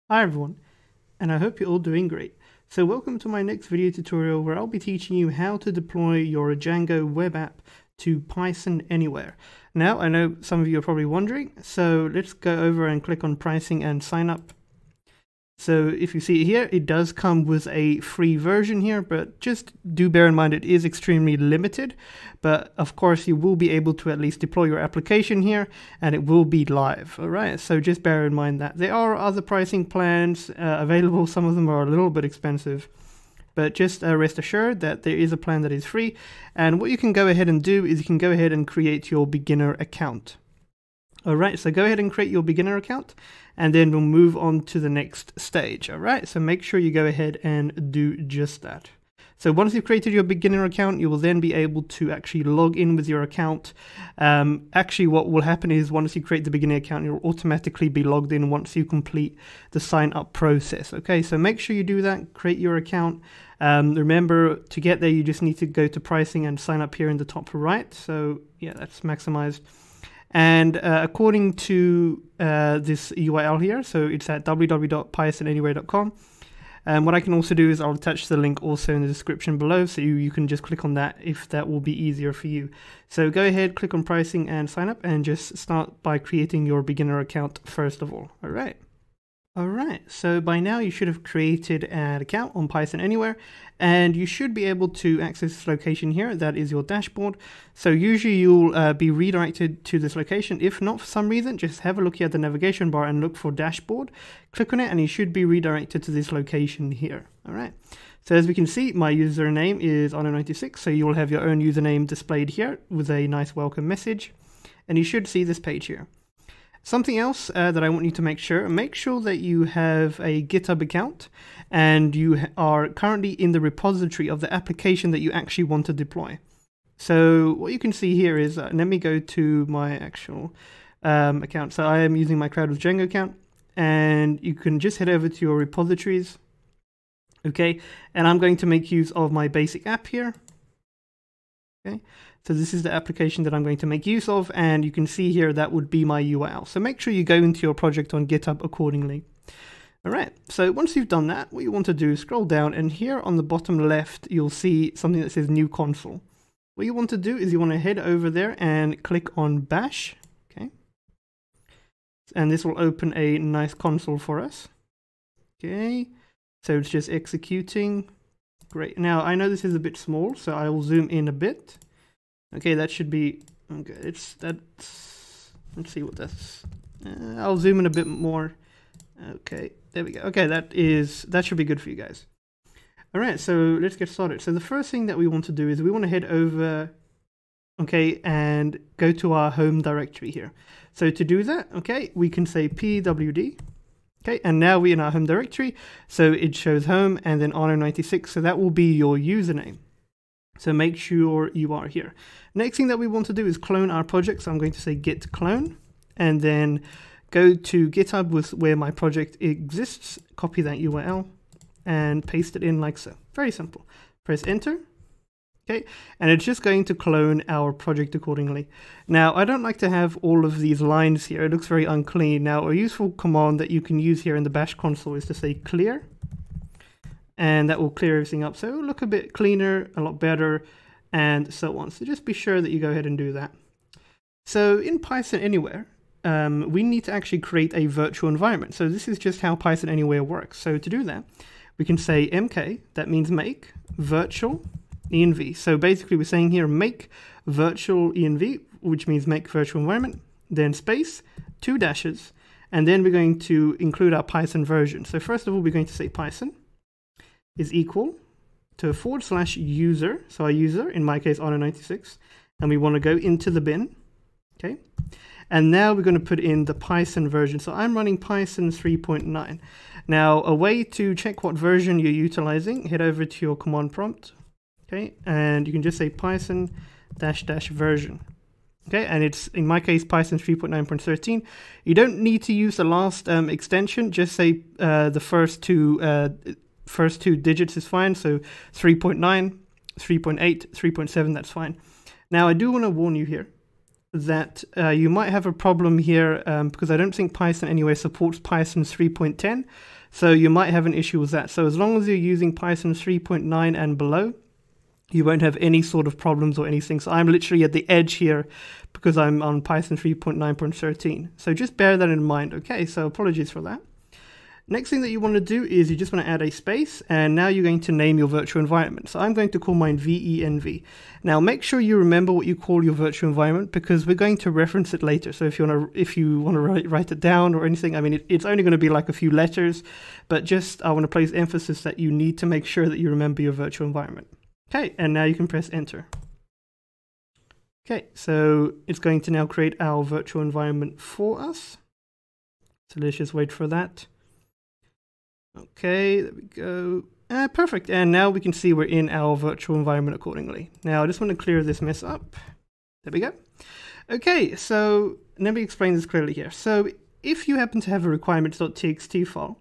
Hi everyone, and I hope you're all doing great. So welcome to my next video tutorial where I'll be teaching you how to deploy your Django web app to Python anywhere. Now, I know some of you are probably wondering, so let's go over and click on pricing and sign up. So if you see here, it does come with a free version here, but just do bear in mind it is extremely limited. But of course, you will be able to at least deploy your application here and it will be live. All right, so just bear in mind that there are other pricing plans available. Some of them are a little bit expensive, but just rest assured that there is a plan that is free. And what you can go ahead and do is you can go ahead and create your beginner account. All right, so go ahead and create your beginner account and then we'll move on to the next stage. All right, so make sure you go ahead and do just that. So once you've created your beginner account, you will then be able to actually log in with your account. Actually, what will happen is once you create the beginner account, you'll automatically be logged in once you complete the sign up process. Okay, so make sure you do that, create your account. Remember, to get there, you just need to go to pricing and sign up here in the top right. So yeah, that's maximized. And according to this URL here, so it's at www.pythonanywhere.com. What I can also do is I'll attach the link also in the description below, so you can just click on that if that will be easier for you. So go ahead, click on pricing and sign up, and just start by creating your beginner account first of all. All right. All right, so by now you should have created an account on Python Anywhere, and you should be able to access this location here. That is your dashboard. So usually you'll be redirected to this location. If not, for some reason, just have a look here at the navigation bar and look for dashboard. Click on it and you should be redirected to this location here. All right, so as we can see, my username is Ono96, so you will have your own username displayed here with a nice welcome message, and you should see this page here. Something else that I want you to make sure that you have a GitHub account and you are currently in the repository of the application that you actually want to deploy. So what you can see here is, let me go to my actual account. So I am using my Crowd with Django account, and you can just head over to your repositories. Okay, and I'm going to make use of my basic app here. Okay, so this is the application that I'm going to make use of, and you can see here that would be my URL. So make sure you go into your project on GitHub accordingly. All right, so once you've done that, what you want to do is scroll down, and here on the bottom left, you'll see something that says New Console. What you want to do is you want to head over there and click on Bash, okay? And this will open a nice console for us. Okay, so it's just executing. Great. Now, I know this is a bit small, so I will zoom in a bit. Okay, that should be, okay, let's see what that's, I'll zoom in a bit more. Okay, there we go. Okay, that should be good for you guys. All right, so let's get started. So the first thing that we want to do is we want to head over, okay, and go to our home directory here. So to do that, okay, we can say pwd. Okay, and now we're in our home directory, so it shows home and then Ono96, so that will be your username. So make sure you are here. Next thing that we want to do is clone our project, so I'm going to say git clone, and then go to GitHub with where my project exists, copy that URL, and paste it in like so. Very simple. Press enter. Okay, and it's just going to clone our project accordingly. Now, I don't like to have all of these lines here. It looks very unclean. Now, a useful command that you can use here in the bash console is to say clear, and that will clear everything up. So it will look a bit cleaner, a lot better, and so on. So just be sure that you go ahead and do that. So in Python Anywhere, we need to actually create a virtual environment. So this is just how Python Anywhere works. So to do that, we can say mk, that means make, virtual env. So basically we're saying here make virtual env, which means make virtual environment, then space, 2 dashes, and then we're going to include our Python version. So first of all, we're going to say Python is equal to /user, so our user, in my case Ono96, and we want to go into the bin, okay? And now we're going to put in the Python version. So I'm running Python 3.9. Now, a way to check what version you're utilizing, head over to your command prompt, okay, and you can just say Python -- version. Okay, and it's, in my case, Python 3.9.13. You don't need to use the last extension, just say the first two digits is fine. So 3.9, 3.8, 3.7, that's fine. Now, I do want to warn you here that you might have a problem here because I don't think Python Anywhere supports Python 3.10. So you might have an issue with that. So as long as you're using Python 3.9 and below, you won't have any sort of problems or anything. So I'm literally at the edge here because I'm on Python 3.9.13. So just bear that in mind. Okay, so apologies for that. Next thing that you want to do is you just want to add a space, and now you're going to name your virtual environment. So I'm going to call mine VENV. Now make sure you remember what you call your virtual environment, because we're going to reference it later. So if you want to write it down or anything, I mean, it's only going to be like a few letters, but just I want to place emphasis that you need to make sure that you remember your virtual environment. Okay, and now you can press enter. Okay, so it's going to now create our virtual environment for us. So let's just wait for that. Okay, there we go. Perfect, and now we can see we're in our virtual environment accordingly. Now I just want to clear this mess up. There we go. Okay, so let me explain this clearly here. So if you happen to have a requirements.txt file,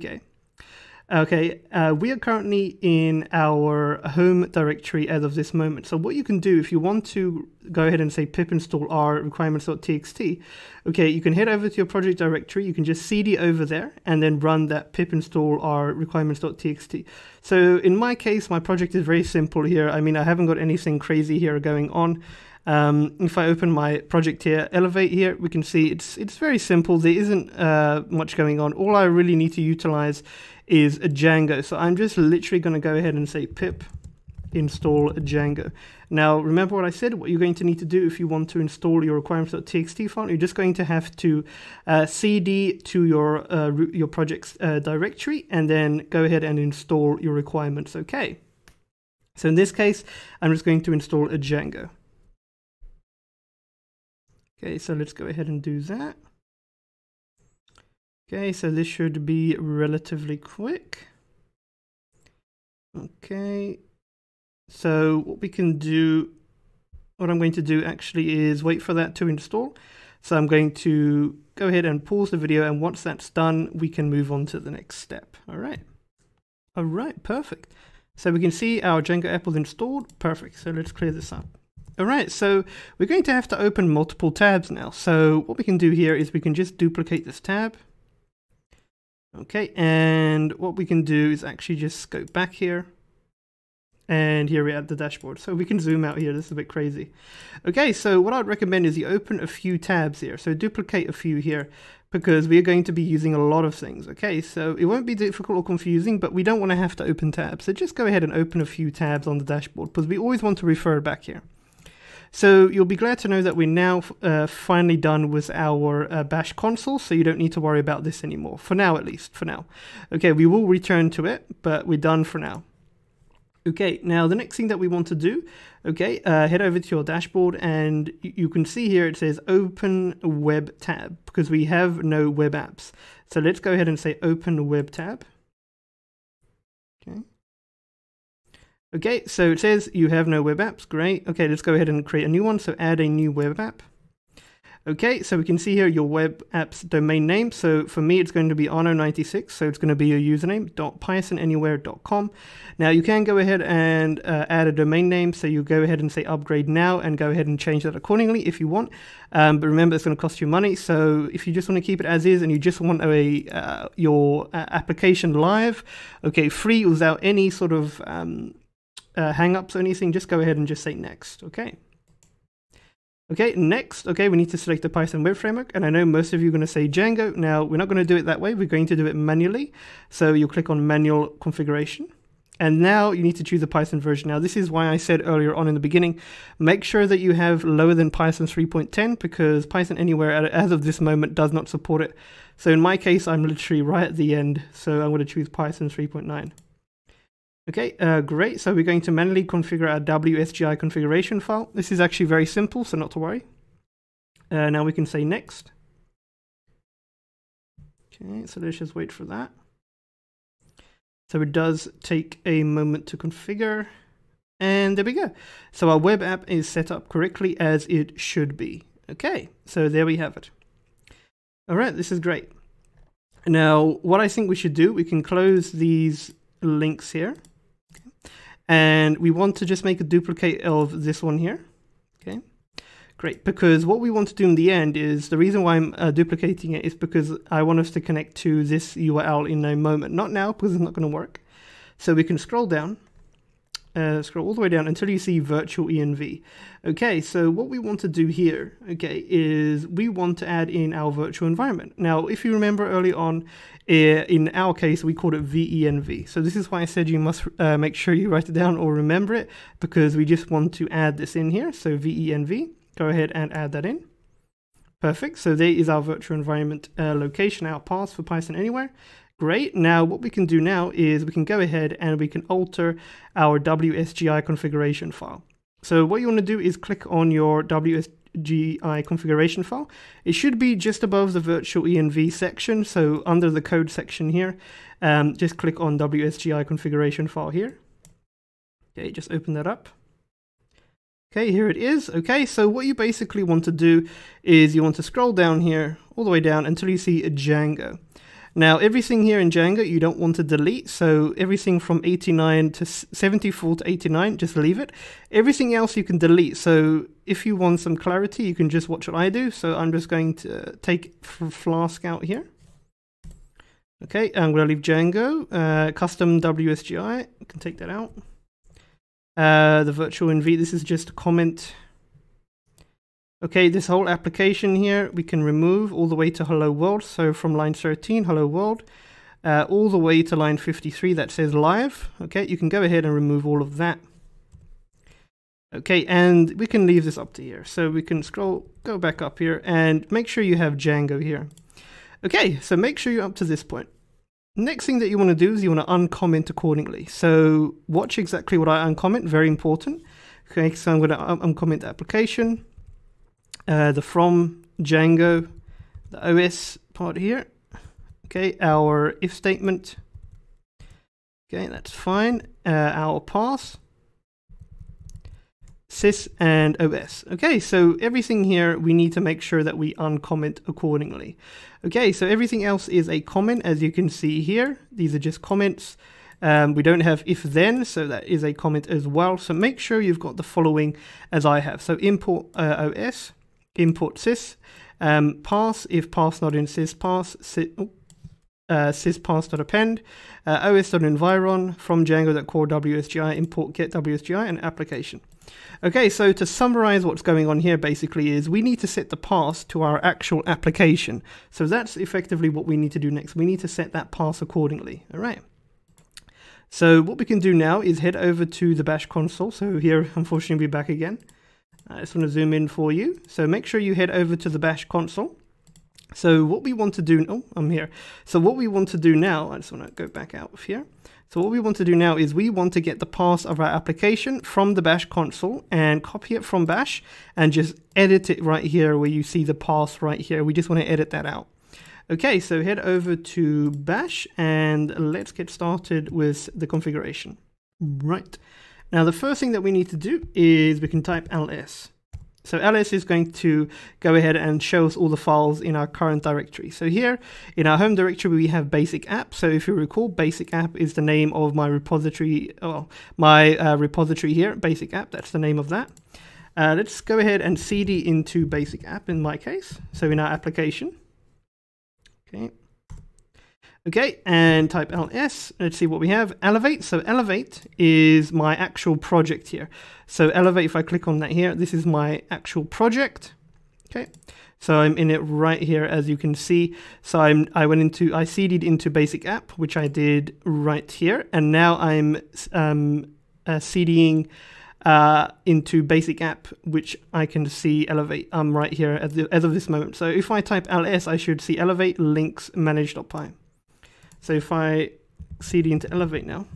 we are currently in our home directory as of this moment. So what you can do if you want to go ahead and say pip install r requirements.txt, okay, you can head over to your project directory, you can just cd over there and then run that pip install r requirements.txt. So in my case, my project is very simple here. I mean, I haven't got anything crazy here going on. If I open my project here, Elevate here, we can see it's very simple. There isn't much going on. All I really need to utilize is a Django. So I'm just literally going to go ahead and say pip install Django. Now, remember what I said, what you're going to need to do if you want to install your requirements.txt file, you're just going to have to cd to your project's directory and then go ahead and install your requirements. Okay. So in this case, I'm just going to install a Django. Okay, so let's go ahead and do that. Okay, so this should be relatively quick. Okay, so what I'm going to do actually is wait for that to install. So I'm going to go ahead and pause the video, and once that's done, we can move on to the next step. All right, perfect. So we can see our Django app was installed. Perfect, so let's clear this up. All right, so we're going to have to open multiple tabs now. So what we can do here is we can just duplicate this tab. Okay, and what we can do is actually just go back here. And here we're at the dashboard. So we can zoom out here. This is a bit crazy. Okay, so what I'd recommend is you open a few tabs here. So duplicate a few here because we are going to be using a lot of things. Okay, so it won't be difficult or confusing, but we don't want to have to open tabs. So just go ahead and open a few tabs on the dashboard because we always want to refer back here. So you'll be glad to know that we're now finally done with our bash console, so you don't need to worry about this anymore, for now at least, for now. Okay, we will return to it, but we're done for now. Okay, now the next thing that we want to do, okay, head over to your dashboard and you can see here it says open web tab because we have no web apps. So let's go ahead and say open web tab. Okay. Okay, so it says you have no web apps. Great. Okay, let's go ahead and create a new one. So add a new web app. Okay, so we can see here your web app's domain name. So for me, it's going to be Arno96. So it's going to be your username, .pythonanywhere.com. Now you can go ahead and add a domain name. So you go ahead and say upgrade now and go ahead and change that accordingly if you want. But remember, it's going to cost you money. So if you just want to keep it as is and you just want your application live, okay, free without any sort of hang-ups or anything, just go ahead and just say next. Okay. Okay, next, okay, we need to select the Python web framework, and I know most of you are going to say Django. Now, we're not going to do it that way. We're going to do it manually. So you'll click on manual configuration, and now you need to choose a Python version. Now, this is why I said earlier on in the beginning, make sure that you have lower than Python 3.10 because Python Anywhere, as of this moment, does not support it. So in my case, I'm literally right at the end, so I'm going to choose Python 3.9. Okay, great. So we're going to manually configure our WSGI configuration file. This is actually very simple, so not to worry. Now we can say next. Okay, so let's just wait for that. So it does take a moment to configure. And there we go. So our web app is set up correctly as it should be. Okay, so there we have it. All right, this is great. Now, what I think we should do, we can close these links here. And we want to just make a duplicate of this one here. Okay, Great, because what we want to do in the end is, the reason why I'm duplicating it is because I want us to connect to this URL in a moment. Not now, because it's not going to work. So we can scroll down, scroll all the way down until you see virtual env. Okay, so what we want to do here, okay, is we want to add in our virtual environment. Now, if you remember early on, in our case, we called it venv. So this is why I said you must make sure you write it down or remember it, because we just want to add this in here. So venv. Go ahead and add that in. Perfect. So there is our virtual environment location, our path for Python Anywhere. Great. Now what we can do now is we can go ahead and we can alter our WSGI configuration file. So what you want to do is click on your WSGI configuration file. It should be just above the virtual env section. So under the code section here, just click on WSGI configuration file here. Okay, just open that up. Okay, here it is. Okay, so what you basically want to do is you want to scroll down here, all the way down until you see a Django. Now, everything here in Django you don't want to delete, so everything from 89 to 74 to 89, just leave it. Everything else you can delete, so if you want some clarity, you can just watch what I do. So I'm just going to take Flask out here. Okay, I'm going to leave Django, custom WSGI, I can take that out. The virtual env, this is just a comment. Okay, this whole application here we can remove all the way to hello world. So from line 13, hello world, all the way to line 53 that says live. Okay, you can go ahead and remove all of that. Okay, and we can leave this up to here. So we can go back up here and make sure you have Django here. Okay, so make sure you're up to this point. Next thing that you want to do is you want to uncomment accordingly. So watch exactly what I uncomment, very important. Okay, so I'm going to uncomment the application, the from Django, the OS part here. Okay, our if statement. Okay, that's fine. Our path, sys and OS. Okay, so everything here we need to make sure that we uncomment accordingly. Okay, so everything else is a comment, as you can see here. These are just comments. We don't have if then, so that is a comment as well. So make sure you've got the following as I have. So import OS, import sys, path, if path not in sys path, sys path.append, os.environ, from Django.core WSGI, import get WSGI, and application. Okay, so to summarize what's going on here basically is we need to set the path to our actual application. So that's effectively what we need to do next. We need to set that path accordingly. All right. So what we can do now is head over to the bash console. So here, unfortunately, we're back again. I just want to zoom in for you. So make sure you head over to the bash console. So what we want to do, oh, I'm here. So what we want to do now, I just want to go back out of here. So what we want to do now is we want to get the path of our application from the bash console and copy it from bash and just edit it right here where you see the path right here. We just want to edit that out. Okay, so head over to bash and let's get started with the configuration. Right. Now the first thing that we need to do is we can type ls. So ls is going to go ahead and show us all the files in our current directory. So here in our home directory, we have basic app. So if you recall, basic app is the name of my repository, repository here, basic app, that's the name of that. Let's go ahead and cd into basic app in my case. So in our application. Okay. Okay, and type ls. Let's see what we have. Elevate. So Elevate is my actual project here. So Elevate, if I click on that here, this is my actual project. Okay, so I'm in it right here, as you can see. So I cd'd into basic app, which I did right here, and now I'm cding into basic app, which I can see Elevate. I'm right here as of this moment. So if I type ls, I should see Elevate links manage.py. So if I cd into Elevate now,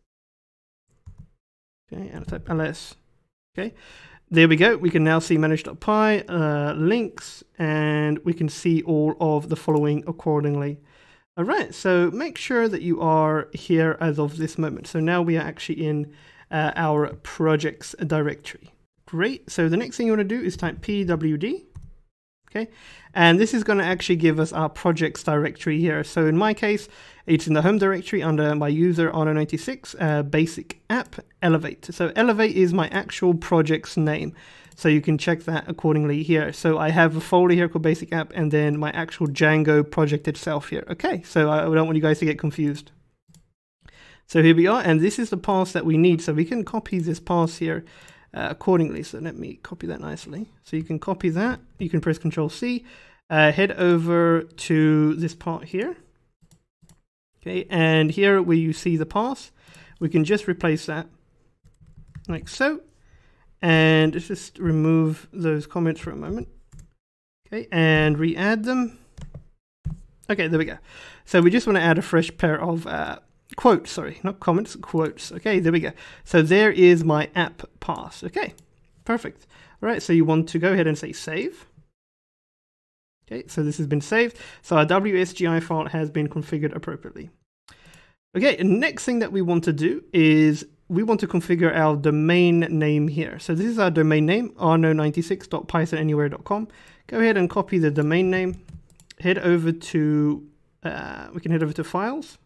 okay, and I type ls, okay, there we go. We can now see manage.py, links, and we can see all of the following accordingly. All right, so make sure that you are here as of this moment. So now we are actually in our projects directory. Great, so the next thing you want to do is type pwd. Okay, and this is going to actually give us our projects directory here. So in my case, it's in the home directory under my user Arno96, basic app, Elevate. So Elevate is my actual project's name. So you can check that accordingly here. So I have a folder here called basic app and then my actual Django project itself here. Okay, so I don't want you guys to get confused. So here we are, and this is the path that we need. So we can copy this path here accordingly. So let me copy that nicely. So you can copy that. You can press Control C, head over to this part here. Okay, and here where you see the path, we can just replace that like so. And let's just remove those comments for a moment. Okay, and re-add them. Okay, there we go. So we just want to add a fresh pair of quotes, sorry, not comments, quotes. Okay, there we go. So there is my app path. Okay, perfect. All right, so you want to go ahead and say save. Okay, so this has been saved. So our WSGI file has been configured appropriately. Okay, and next thing that we want to do is we want to configure our domain name here. So this is our domain name, arno96.pythonanywhere.com. Go ahead and copy the domain name. Head over to, we can head over to files.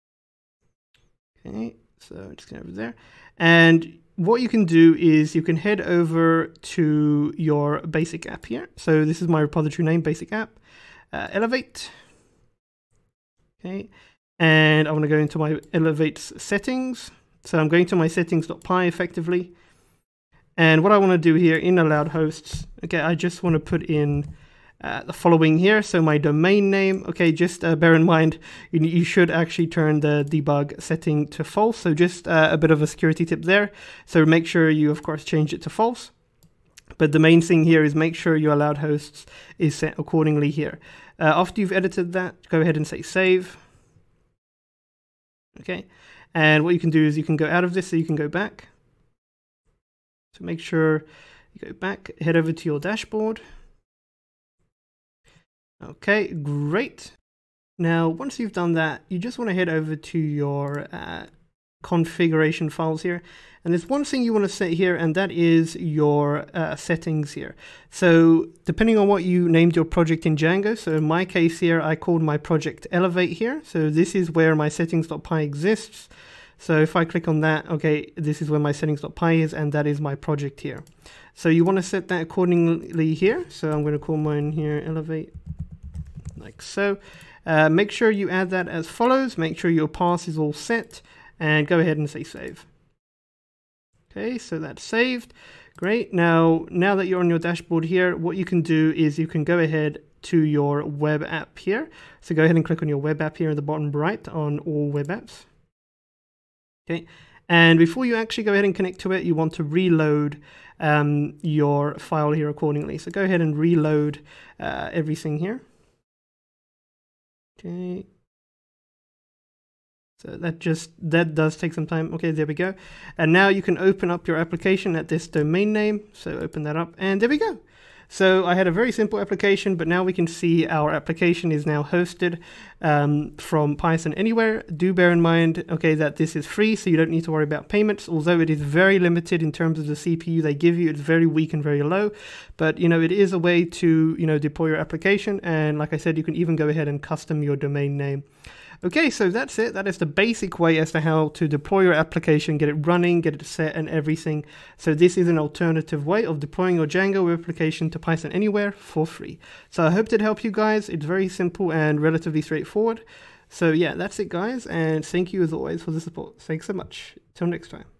Okay, so just get over there. And what you can do is you can head over to your basic app here. So this is my repository name, basic app, elevate. Okay, and I want to go into my elevate's settings. So I'm going to my settings.py effectively. And what I want to do here in allowed hosts, okay, I just want to put in the following here. So my domain name, okay, just bear in mind, you should actually turn the debug setting to false. So just a bit of a security tip there. So make sure you, of course, change it to false. But the main thing here is make sure your allowed hosts is set accordingly here. After you've edited that, go ahead and say save. Okay. And what you can do is you can go out of this, so you can go back. So make sure you go back, head over to your dashboard. Okay, great. Now, once you've done that, you just want to head over to your configuration files here. And there's one thing you want to set here, and that is your settings here. So depending on what you named your project in Django, so in my case here, I called my project Elevate here. So this is where my settings.py exists. So if I click on that, okay, this is where my settings.py is, and that is my project here. So you want to set that accordingly here. So I'm going to call mine here Elevate, like so. Make sure you add that as follows. Make sure your path is all set, and go ahead and say save. Okay, so that's saved. Great. Now that you're on your dashboard here, what you can do is you can go ahead to your web app here. So go ahead and click on your web app here in the bottom right on all web apps. Okay, and before you actually go ahead and connect to it, you want to reload your file here accordingly. So go ahead and reload everything here. Okay. So that does take some time. Okay, there we go. And now you can open up your application at this domain name. So open that up, and there we go. So I had a very simple application, but now we can see our application is now hosted from Python Anywhere. Do bear in mind, okay, that this is free, so you don't need to worry about payments. Although it is very limited in terms of the CPU they give you, it's very weak and very low. But it is a way to deploy your application, and like I said, you can even go ahead and custom your domain name. Okay, so that's it. That is the basic way as to how to deploy your application, get it running, get it set and everything. So this is an alternative way of deploying your Django web application to Python Anywhere for free. So I hope that helped you guys. It's very simple and relatively straightforward. So yeah, that's it guys. And thank you as always for the support. Thanks so much. Till next time.